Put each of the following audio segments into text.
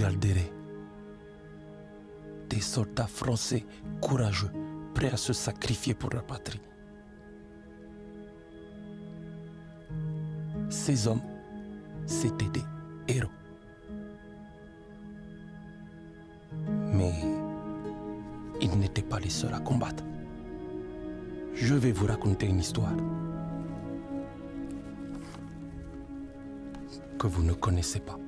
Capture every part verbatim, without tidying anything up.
Caldéré. Des soldats français courageux, prêts à se sacrifier pour la patrie. Ces hommes, c'étaient des héros. Mais ils n'étaient pas les seuls à combattre. Je vais vous raconter une histoire que vous ne connaissez pas.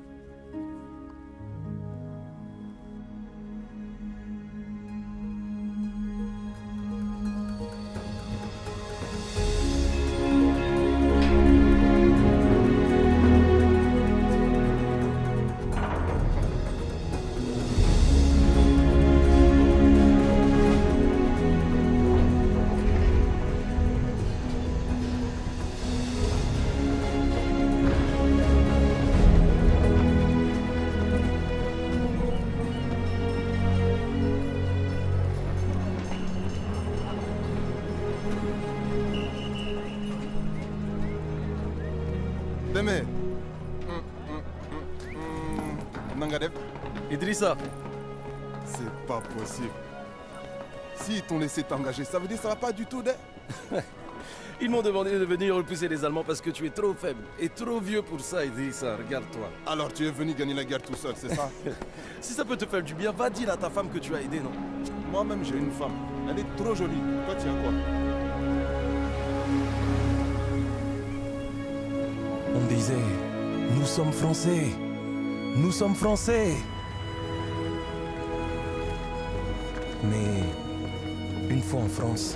Deme. Nangadev. Idrissa. C'est pas possible. S'ils t'ont laissé t'engager, ça veut dire que ça va pas du tout, de... Ils m'ont demandé de venir repousser les Allemands parce que tu es trop faible et trop vieux pour ça, Idrissa. Regarde-toi. Alors tu es venu gagner la guerre tout seul, c'est ça? Si ça peut te faire du bien, va dire à ta femme que tu as aidé, non? Moi-même, j'ai une femme. Elle est trop jolie. Toi, tu as quoi? On disait, nous sommes Français, nous sommes Français. Mais une fois en France,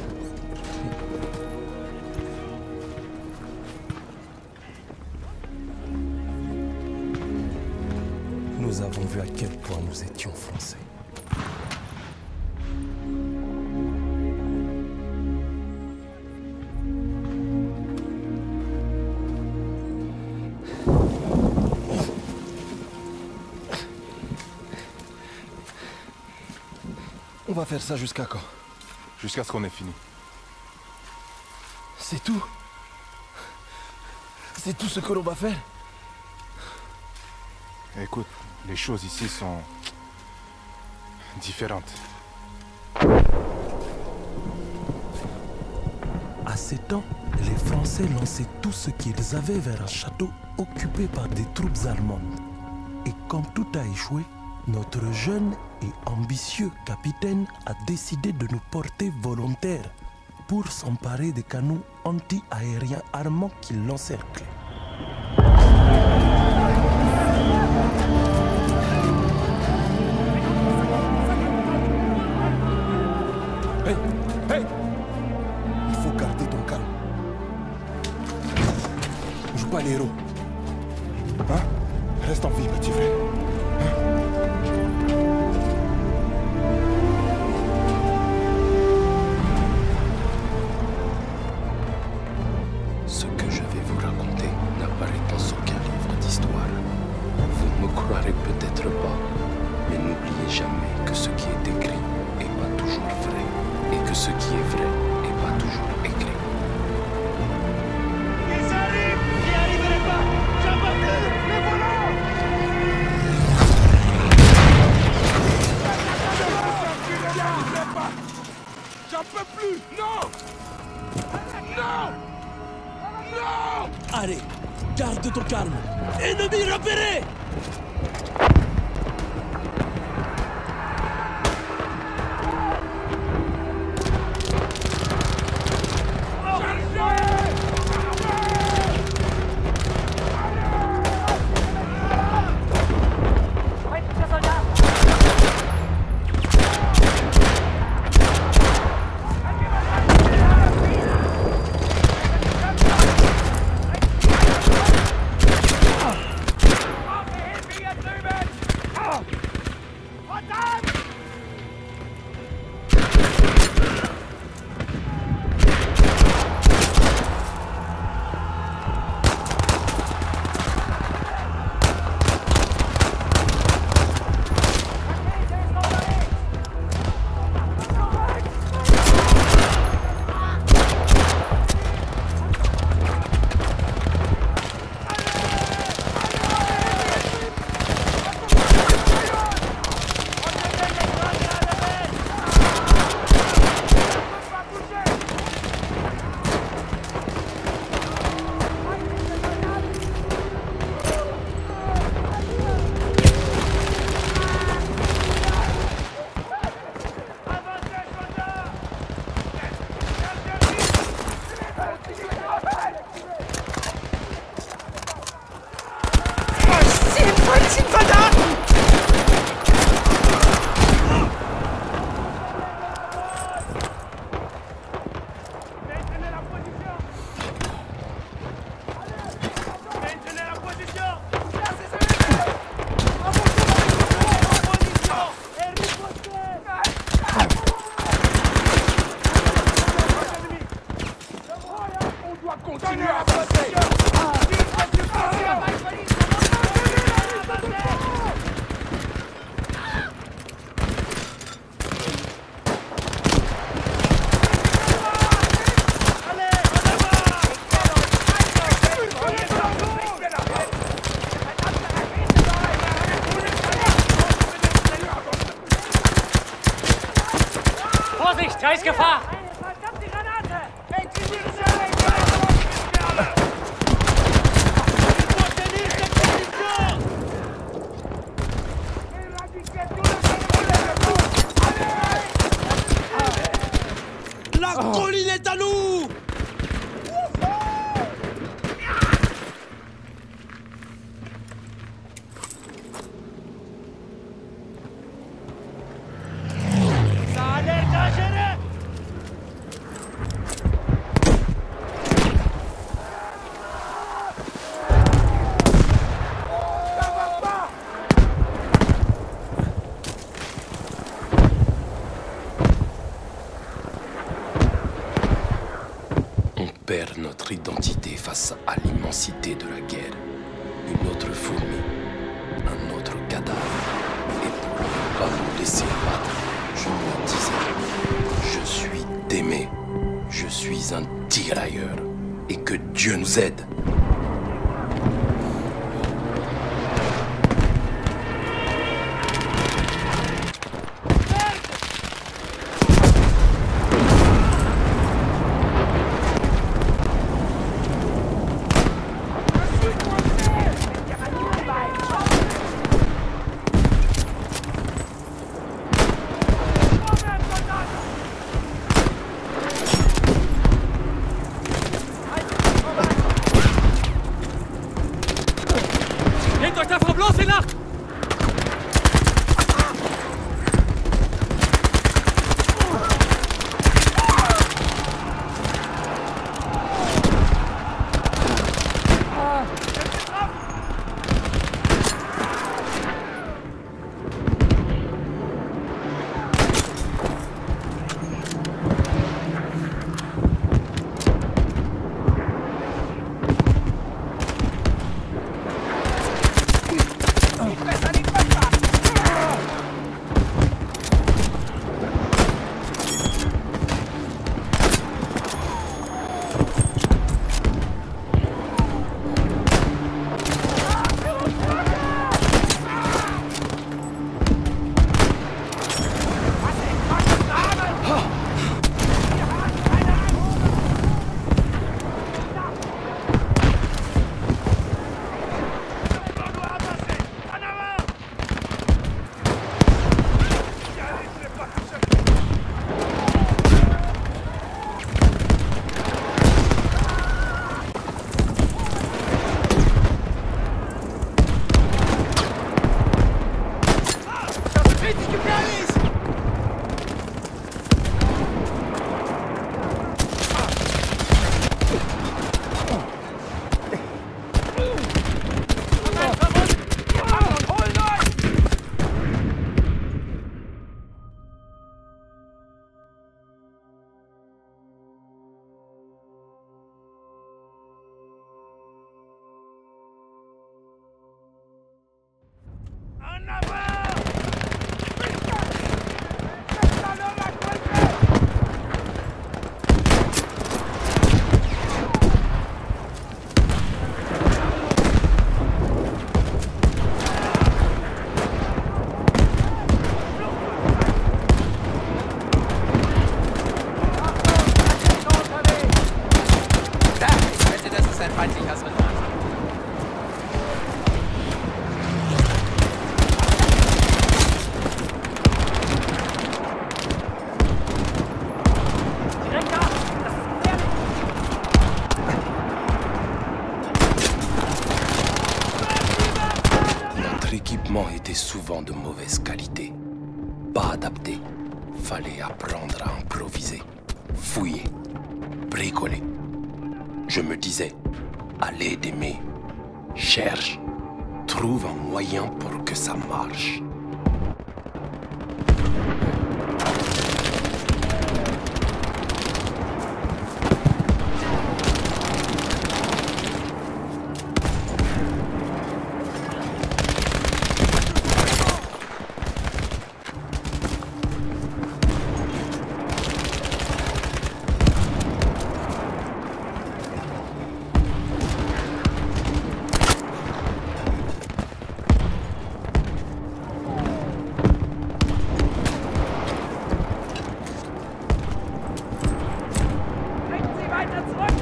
nous avons vu à quel point nous étions Français. On va faire ça jusqu'à quand? Jusqu'à ce qu'on ait fini. C'est tout? C'est tout ce que l'on va faire? Écoute, les choses ici sont différentes. À ces temps, les Français lançaient tout ce qu'ils avaient vers un château occupé par des troupes allemandes. Et quand tout a échoué, notre jeune et ambitieux capitaine a décidé de nous porter volontaires pour s'emparer des canons anti-aériens armants qui l'encerclaient. Hey, hey! Il faut garder ton calme. Joue pas les héros. Hein? Reste en vie, petit frère. Ce que je vais vous raconter n'apparaît dans aucun livre d'histoire. Vous ne me croirez peut-être pas, mais n'oubliez jamais que ce qui est écrit n'est pas toujours vrai, et que ce qui est vrai n'est pas toujours écrit. Ils arrivent! J'y arriverai pas! J'en peux plus! Les volants! J'y arriverai pas! J'en peux plus! Non! Non! Non! Allez, garde ton calme. Ennemi repéré! Continuez à avancer. Vorsicht, da ist Gefahr! Verdammte Granate! La colline est à nous! Ça a l'air dangereux! On perd notre identité face à l'immensité de la guerre. Une autre fourmi, un autre cadavre. Et pour ne pas nous laisser abattre, je me disais, je suis Démé, je suis un tirailleur. Et que Dieu nous aide. Nehmt euch davon bloß in Acht! L'équipement était souvent de mauvaise qualité, pas adapté. Fallait apprendre à improviser, fouiller, bricoler. Je me disais, allez Démé, cherche, trouve un moyen pour que ça marche. Weiter zurück!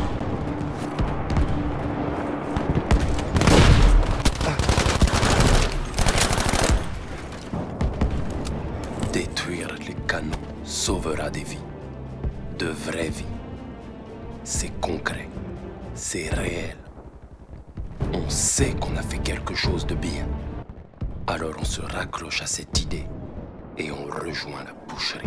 Détruire les canons sauvera des vies. De vraies vies. C'est concret. C'est réel. On sait qu'on a fait quelque chose de bien. Alors on se raccroche à cette idée et on rejoint la boucherie.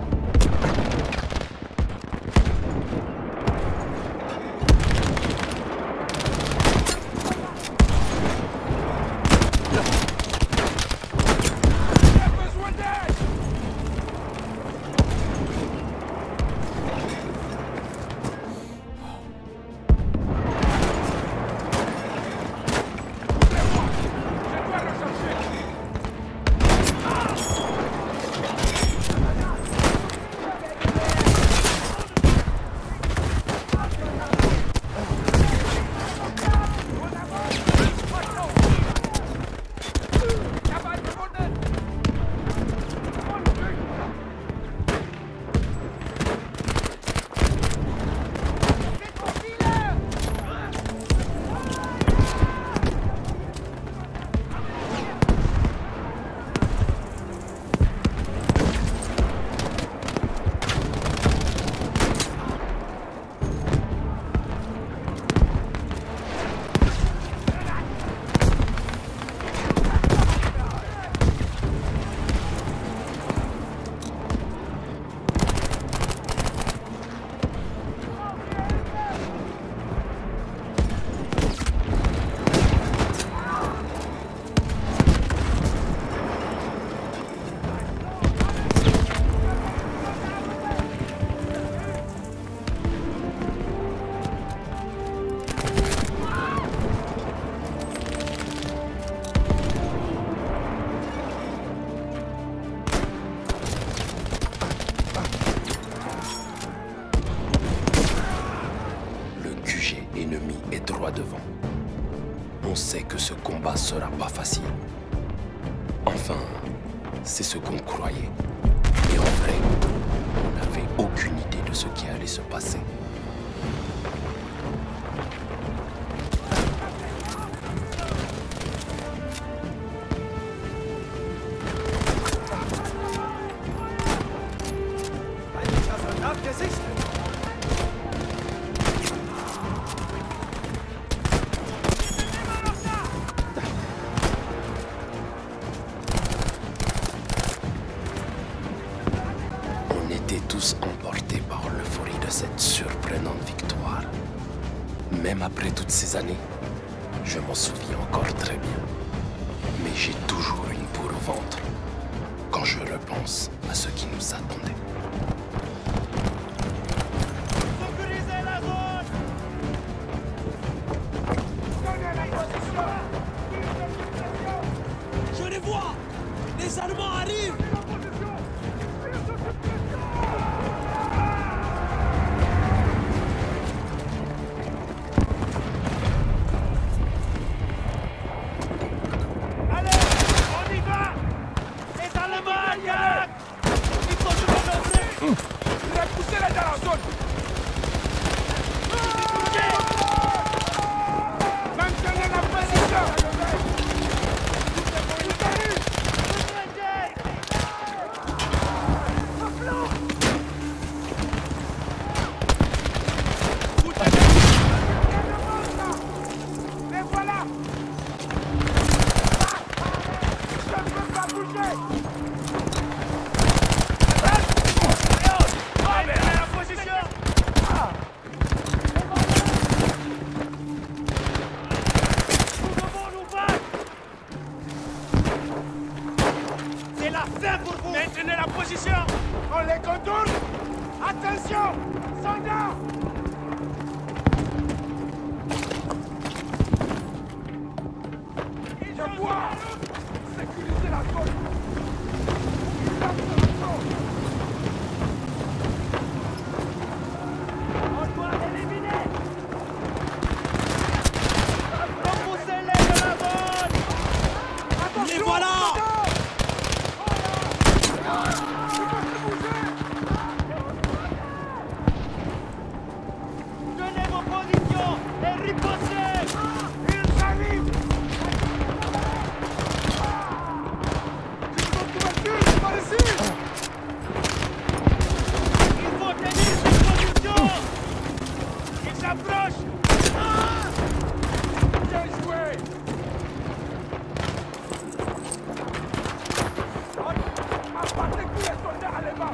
Devant. On sait que ce combat sera pas facile. Enfin, c'est ce qu'on croyait. Et en vrai, on n'avait aucune idée de ce qui allait se passer. Tous emportés par l'euphorie de cette surprenante victoire. Même après toutes ces années, je m'en souviens encore très bien. Mais j'ai toujours une boule au ventre quand je repense à ce qui nous attendait. Sécurisez la zone! Je les vois! Les Allemands arrivent! Il faut se approche. Ah! Bien joué. Abattez tous les soldats allemands.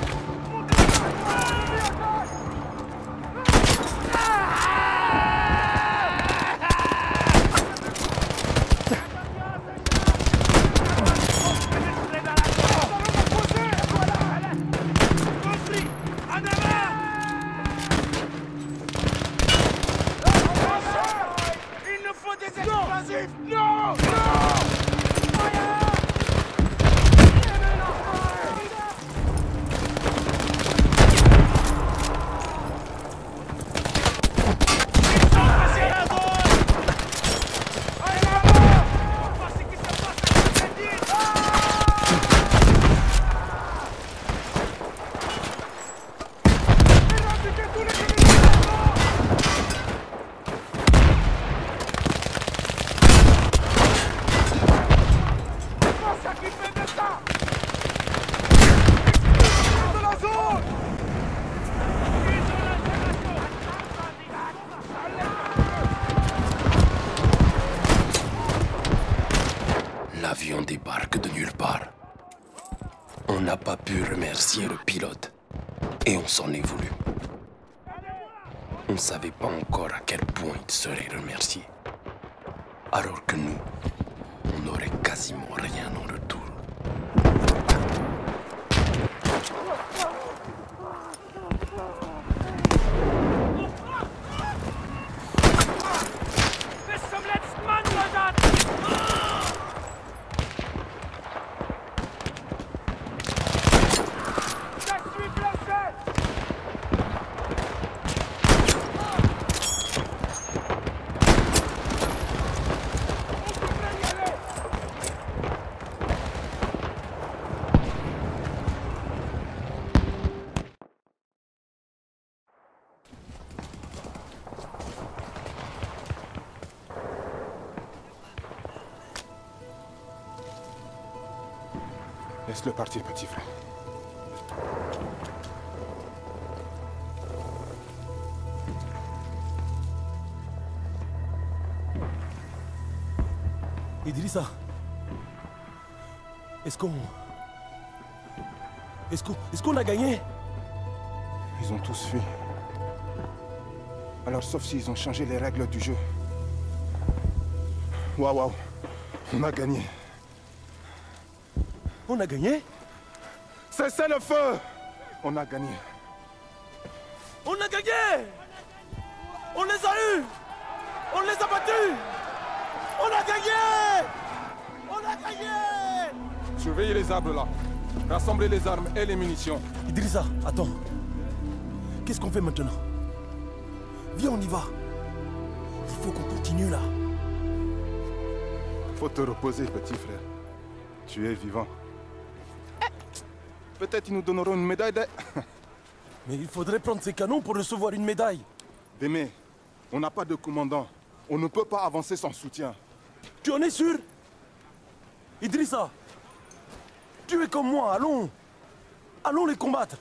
Non! Non! L'avion débarque de nulle part. On n'a pas pu remercier le pilote et on s'en est voulu. On ne savait pas encore à quel point il serait remercié. Alors que nous, on n'aurait quasiment rien en retour. Laisse-le partir, petit frère. Idrissa, est-ce qu'on... Est-ce qu'on... Est-ce qu'on a gagné? Ils ont tous fui. Alors, sauf s'ils ont changé les règles du jeu. Waouh, waouh. On a gagné. On a gagné? Cessez le feu! On a gagné. On a gagné! On les a eus! On les a battus! On a gagné! On a gagné! Surveillez les arbres là. Rassemblez les armes et les munitions. Idrissa, attends. Qu'est-ce qu'on fait maintenant? Viens, on y va. Il faut qu'on continue là. Faut te reposer, petit frère. Tu es vivant. Peut-être ils nous donneront une médaille de... Mais il faudrait prendre ces canons pour recevoir une médaille. Démé, on n'a pas de commandant. On ne peut pas avancer sans soutien. Tu en es sûr? Idrissa, tu es comme moi, allons. Allons les combattre.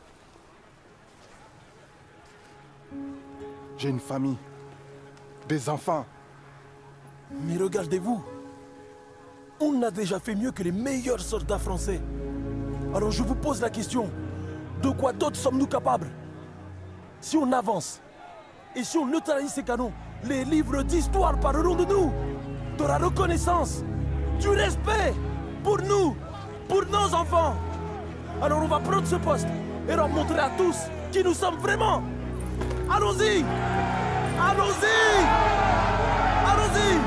J'ai une famille. Des enfants. Mais regardez-vous. On a déjà fait mieux que les meilleurs soldats français. Alors je vous pose la question, de quoi d'autre sommes-nous capables? Si on avance, et si on neutralise ces canons, les livres d'histoire parleront de nous, de la reconnaissance, du respect, pour nous, pour nos enfants. Alors on va prendre ce poste et leur montrer à tous qui nous sommes vraiment. Allons-y! Allons-y! Allons-y!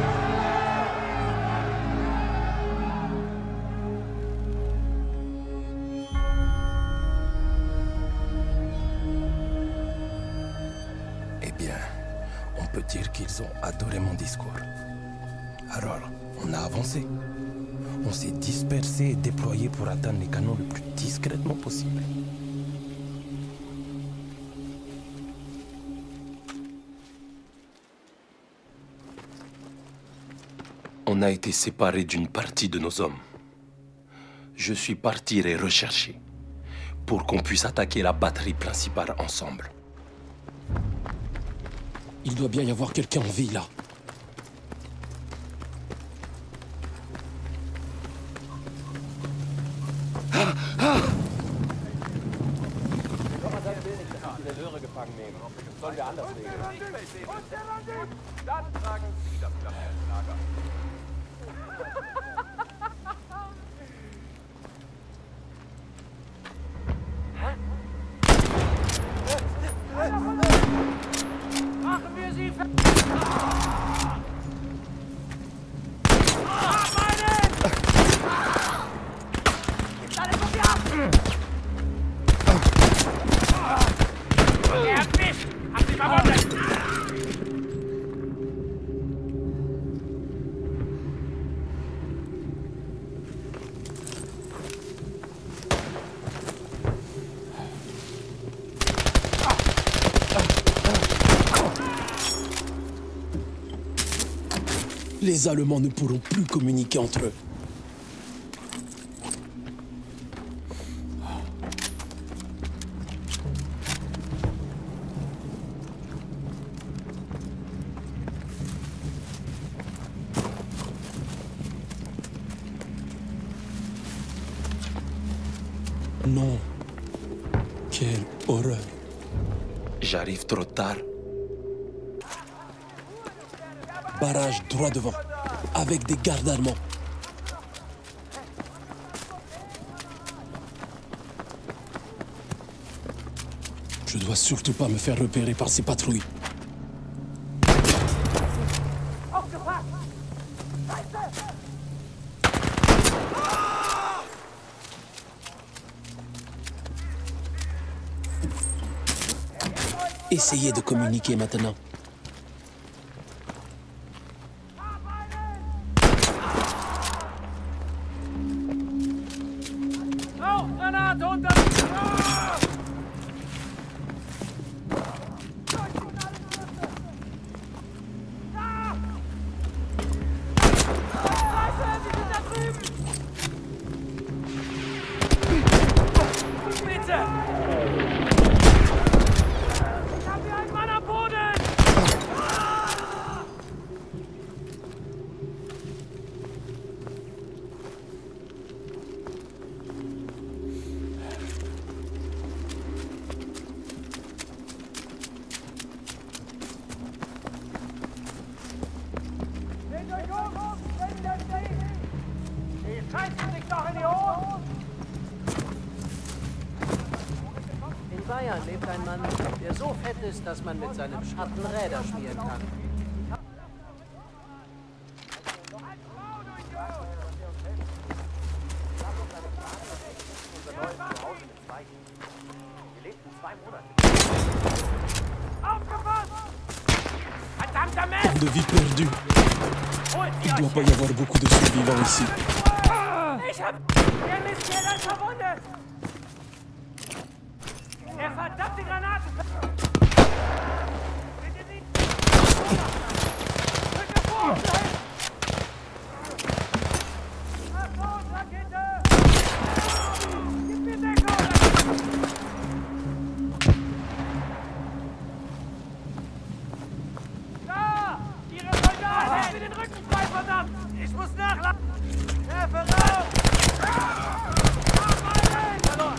On peut dire qu'ils ont adoré mon discours. Alors, on a avancé. On s'est dispersé et déployé pour atteindre les canons le plus discrètement possible. On a été séparés d'une partie de nos hommes. Je suis parti les rechercher pour qu'on puisse attaquer la batterie principale ensemble. Il doit bien y avoir quelqu'un en vie, là. Machen wir sie ver... Les Allemands ne pourront plus communiquer entre eux. Non. Quelle horreur. J'arrive trop tard. Barrage droit devant, avec des gardes allemands. Je dois surtout pas me faire repérer par ces patrouilles. Essayez de communiquer maintenant. In Bayern lebt ein Mann, der so fett ist, dass man mit seinem Schatten Räder spielen kann. De vie perdue. Il doit pas y avoir beaucoup de survivants ici. Ich hab... Der Mistkerl ist verwundet! Der verdammte Granate... Bitte nicht! Bitte vor! Achtung, Rakete! Gib mir Deckung! Da! Ihre Soldaten! Halt mir den Rücken frei, verdammt! Ich muss nachladen! Werfe raus! Verloren!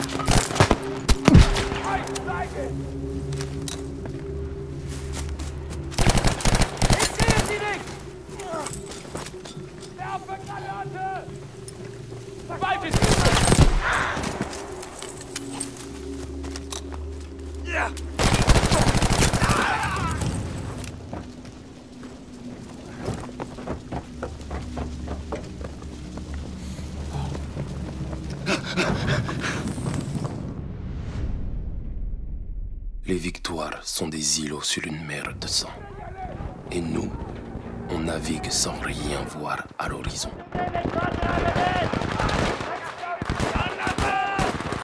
Seite! Ich sehe sie nicht! Werfe Granate! Weite sie! Ja! Les victoires sont des îlots sur une mer de sang. Et nous, on navigue sans rien voir à l'horizon.